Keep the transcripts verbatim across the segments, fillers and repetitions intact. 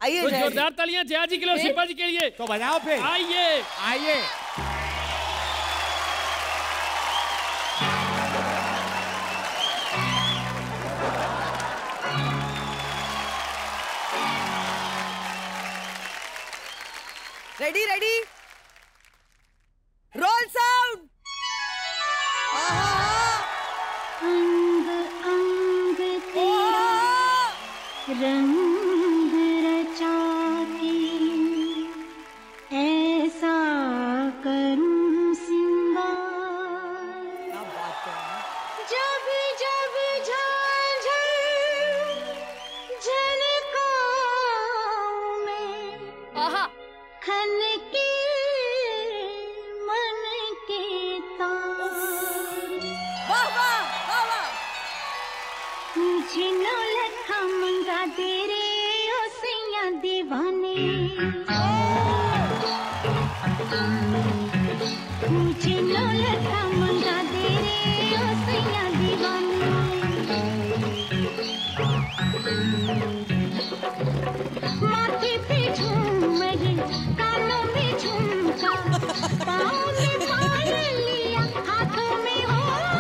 आइए तो जोरदार तालियां जया जी के लिए और शिल्पा जी के लिए। तो बजाओ फिर। आइए आइए। Ready ready roll sound. अंग अंग तेरा रंग रचा के ऐसा करूं सिंगार जब जब झांझर झलकाऊं मैं खन के मन के तार। वाह वाह वाह वाह। मुझे नौलखा मंगा दे रे ओ सैया दीवाने। मुझे नौलखा मंगा दे रे ओ सैया दीवाने। माथे पे झूमर कानों में झुमका पाँव में पायलिया हाथों में हो।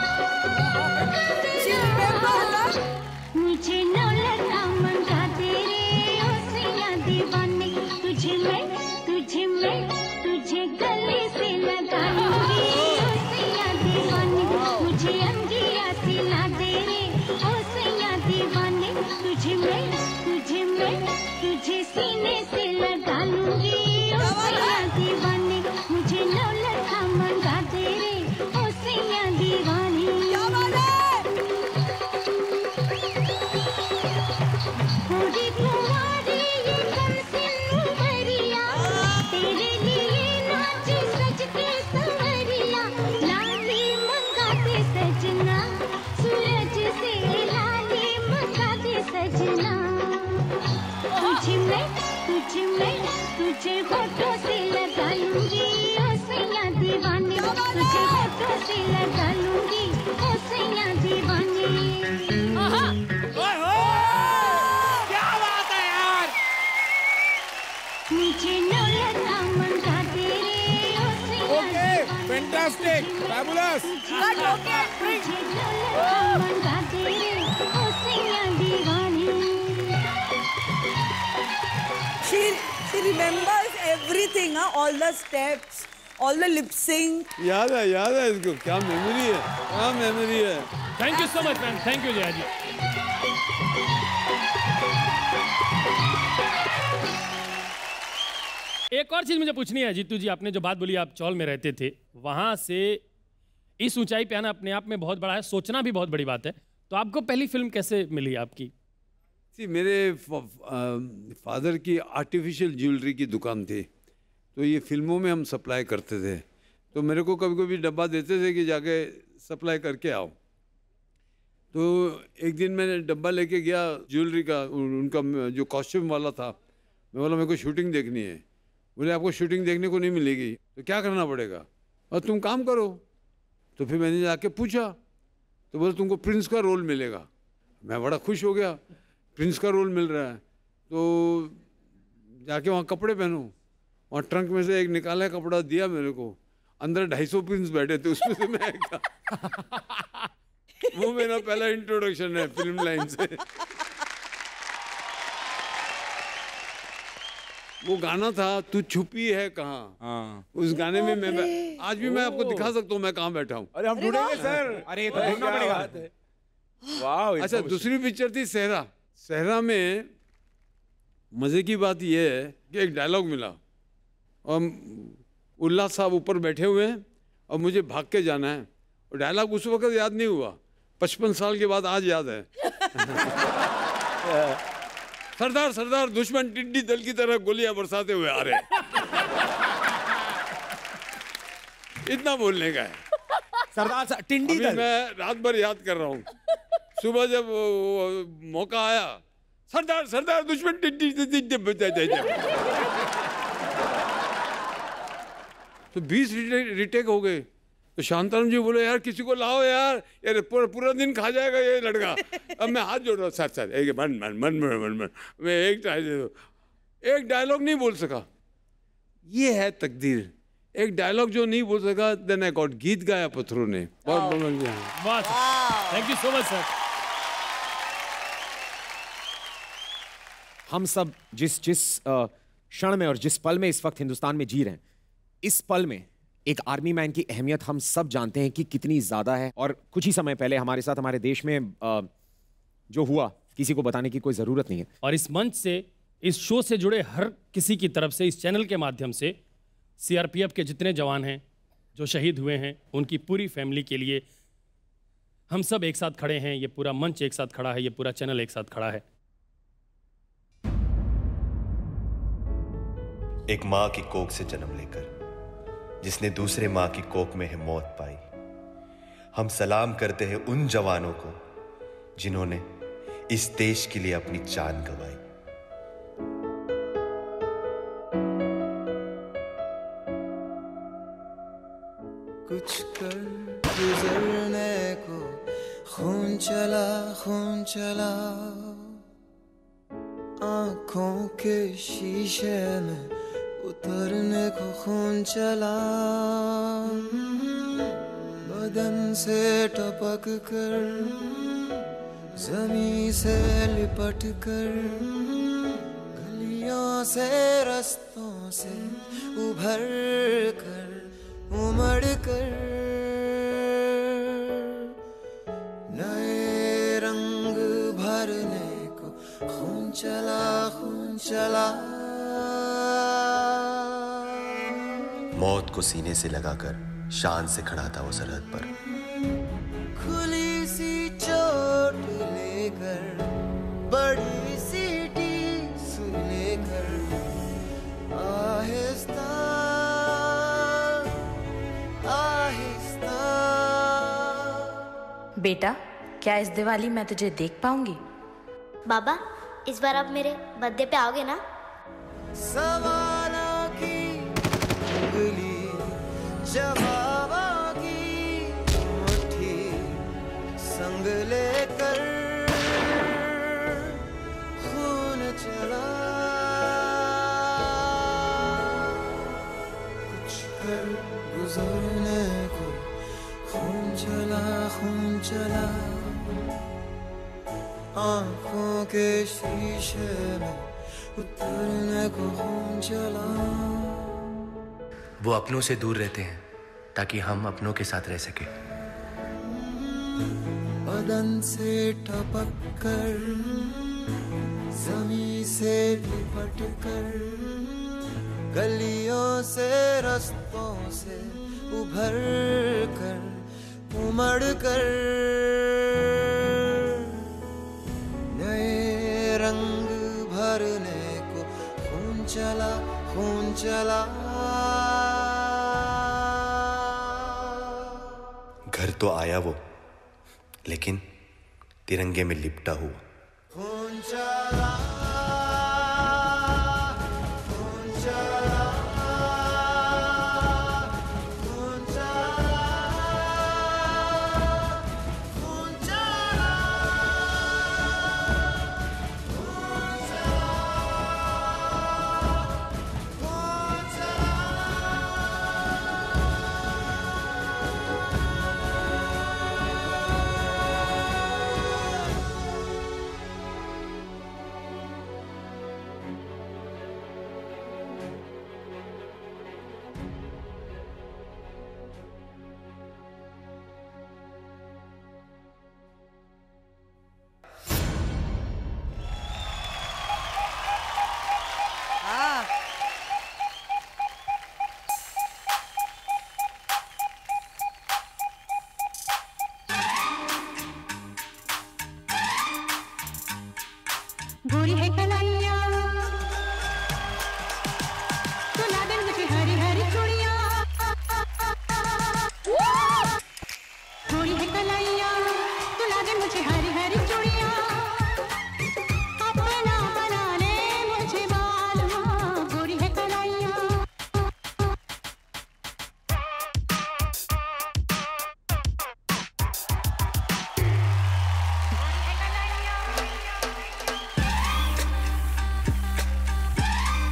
मुझे नौलखा मंगा दे रे ओ सैया दीवाने। तुझे मैं तुझे मैं तुझे गले से लगा लूंगी ओ सैया दीवाने। मुझे अंगिया सिला दे रे ओ सैया दीवाने। तुझे मैं तुझे मैं तुझे सीने से लगा लूंगी ओ सैया दीवाने। मुझे नौलखा मंगा दे रे ओ सैया दीवाने। पूरी तुम्हारी ये कमसिन उमरिया तेरे लिए नाची सज के संवरिया। लाली मंगाते सजना सूरज से लाली मंगाते सजना। तुझे मैं तुझे मैं तुझे होठों से लगा लूंगी ओ सैया दीवाने। तुझे होठों से लगा लूंगी ओ सैया दीवाने। क्या बात है यार। मुझे नौलखा मंगा दे रे ओ सैया ओके फैंटास्टिक फैबुलस। मुझे नौलखा मंगा दे रे ओ सैया दीवाने। She she remembers everything, huh? All the steps, all the lip sync. याद है याद है इसको। क्या मेमोरी है क्या मेमोरी है। Thank you so much ma'am. Thank you Jaya ji. एक और चीज मुझे पूछनी है जीतू जी, आपने जो बात बोली आप चौल में रहते थे, वहां से इस ऊंचाई पे आना अपने आप में बहुत बड़ा है, सोचना भी बहुत बड़ी बात है। तो आपको पहली फिल्म कैसे मिली आपकी? सी मेरे फादर की आर्टिफिशियल ज्वेलरी की दुकान थी, तो ये फिल्मों में हम सप्लाई करते थे। तो मेरे को कभी कभी डब्बा देते थे कि जाके सप्लाई करके आओ। तो एक दिन मैंने डब्बा लेके गया ज्वेलरी का, उनका जो कॉस्ट्यूम वाला था। मैं बोला मेरे को शूटिंग देखनी है। बोले आपको शूटिंग देखने को नहीं मिलेगी, तो क्या करना पड़ेगा? और तुम काम करो। तो फिर मैंने जाके पूछा, तो बोले तुमको प्रिंस का रोल मिलेगा। मैं बड़ा खुश हो गया, प्रिंस का रोल मिल रहा है। तो जाके वहाँ कपड़े पहनो। वहाँ ट्रंक में से एक निकाला कपड़ा दिया मेरे को, अंदर ढाई सौ प्रिंस बैठे थे, उसमें से मैं एक था। वो मेरा पहला इंट्रोडक्शन है फिल्म लाइन से। वो गाना था तू छुपी है कहाँ। हाँ। उस गाने में मैं आज भी मैं आपको दिखा सकता हूँ मैं कहाँ बैठा हूँ। अरे हम ढूंढेंगे सर। अरे तो ढूंढना पड़ेगा। वाह। अच्छा दूसरी पिक्चर थी सहरा। सहरा में मजे की बात यह है कि एक डायलॉग मिला और उल्लास साहब ऊपर बैठे हुए हैं और मुझे भाग के जाना है। और डायलॉग उस वक्त याद नहीं हुआ, पचपन साल के बाद आज याद है। सरदार सरदार दुश्मन टिड्डी दल की तरह गोलियां बरसाते हुए आ रहे। इतना बोलने का है सरदार टिंडी दल। मैं रात भर याद कर रहा हूँ। सुबह जब मौका आया, सरदार सरदार दुश्मन टिड्डी तो बीस रिटेक हो गए। तो शांताराम जी बोले यार किसी को लाओ यार, यार पूरा पूरा दिन खा जाएगा ये लड़का। अब मैं हाथ जोड़ रहा हूँ, सर सर एक मन मन मन मन मन मैं एक ट्राई दे दो। एक डायलॉग नहीं बोल सका, ये है तकदीर। एक डायलॉग जो नहीं बोल सका, देन आई गॉट, गीत गाया पत्थरों ने। बहुत बहुत वाह, thank you so much sir. हम सब जिस जिस क्षण में और जिस पल में इस वक्त हिंदुस्तान में जी रहे हैं, इस पल में एक आर्मी मैन की अहमियत हम सब जानते हैं कि कितनी ज्यादा है। और कुछ ही समय पहले हमारे साथ हमारे देश में आ, जो हुआ, किसी को बताने की कोई जरूरत नहीं है। और इस मंच से, इस शो से जुड़े हर किसी की तरफ से, इस चैनल के माध्यम से सीआरपीएफ के जितने जवान हैं जो शहीद हुए हैं, उनकी पूरी फैमिली के लिए हम सब एक साथ खड़े हैं। ये पूरा मंच एक साथ खड़ा है, ये पूरा चैनल एक साथ खड़ा है। एक माँ की कोख से जन्म लेकर जिसने दूसरे माँ की कोख में है मौत पाई, हम सलाम करते हैं उन जवानों को जिन्होंने इस देश के लिए अपनी जान गंवाई। कुछ कर गुजरने को खून चला खून चला, आंखों के शीशे में उतरने को खून चला, बदन से टपक कर जमीन से लिपट कर, गलियों से रास्तों से उभर कर उमड़ कर, नए रंग भरने को खून चला खून चला। मौत को सीने से लगाकर शान से खड़ा था वो सरहद पर, खुली सी चोट लेकर, बड़ी सी टीस लेकर, आहिस्ता आहिस्ता। बेटा, क्या इस दिवाली मैं तुझे देख पाऊंगी? बाबा, इस बार आप मेरे बर्थडे पे आओगे ना? सवालों की उंगली, जवाबों की मुट्ठी संग लेकर खून चला, कुछ कर गुजरने को खून चला खून चला, आंखों के शीशे में उतरने को खून चला। वो अपनों से दूर रहते हैं ताकि हम अपनों के साथ रह सके। बदन से टपक कर, जमीन से लिपट कर, गलियों से रास्तों से उभर कर उमड़ कर, नए रंग भरने को खून चला खून चला। घर तो आया वो, लेकिन तिरंगे में लिपटा हुआ। खून चला खून चला खून चला खून चला खून चला खून चला। हाँ, गोरी है कलाइया, सुला दे मुझे हरी हरी चूड़ियां। गोरी है कलाइया, सुला दे मुझे हरी हरी चूड़ियां। अपना बना ले मुझे बालमा, गोरी है कलाइया। गोरी है कलाइया।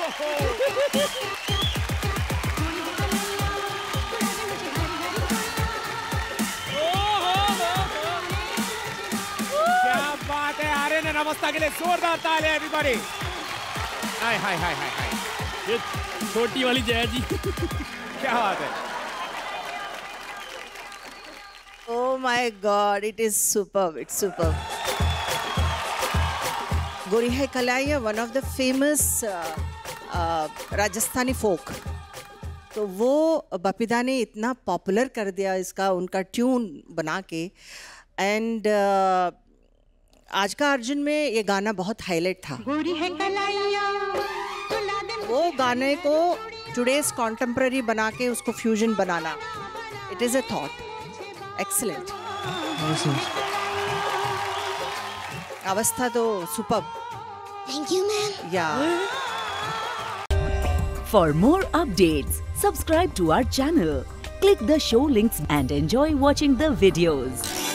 क्या बात है, आर्यन एंड अवस्था के लिए जोरदार तालियां एवरीबॉडी। हाय हाय हाय हाय हाय, ये छोटी वाली जया जी। क्या बात है। Oh my God, it is superb. It's superb. Gori Hai Kalaiya, one of the famous uh, uh, Rajasthani folk. तो वो बपीदा ने इतना पॉपुलर कर दिया इसका, उनका ट्यून बना के, एंड uh, आज का अर्जुन में ये गाना बहुत हाईलाइट था। वो गाने को टुडेज कॉन्टेम्प्ररी बना के उसको फ्यूजन बनाना, it is a thought. Excellent. अवस्था तो superb. Thank you, ma'am. Yeah. For more updates, subscribe to our channel, click the show links and enjoy watching the videos.